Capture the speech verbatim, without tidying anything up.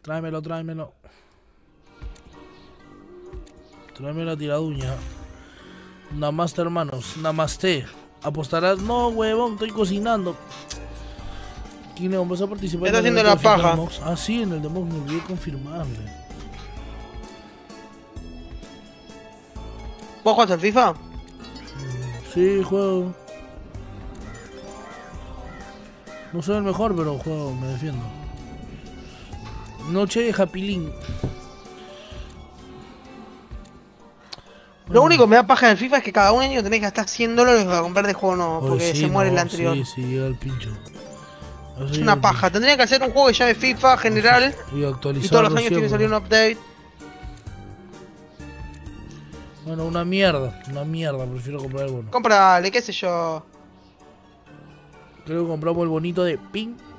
Tráemelo, tráemelo. Tráeme la tiraduña. Namaste, hermanos. Namaste. ¿Apostarás? No, huevón, estoy cocinando. Kineon, ¿vas a participar? Está haciendo la paja. Ah, sí, en el de Mox me olvidé confirmarle. ¿Vos jugás al FIFA? Sí, juego. No soy el mejor, pero juego, me defiendo. Noche de Japilín. Lo único que me da paja en el FIFA es que cada un año tenés que gastar cien dólares para comprar de juego nuevo, Oye, porque sí, se muere no, el anterior. Sí, sí, llega el pincho. Eso Es llega una el paja. Tendría que hacer un juego que llame FIFA general pincho. Y actualizarlo y todos los años tiene que siempre. salir un update. Bueno, una mierda, una mierda, prefiero comprar el bono. Cómprale, qué sé yo. Creo que compramos el bonito de Ping.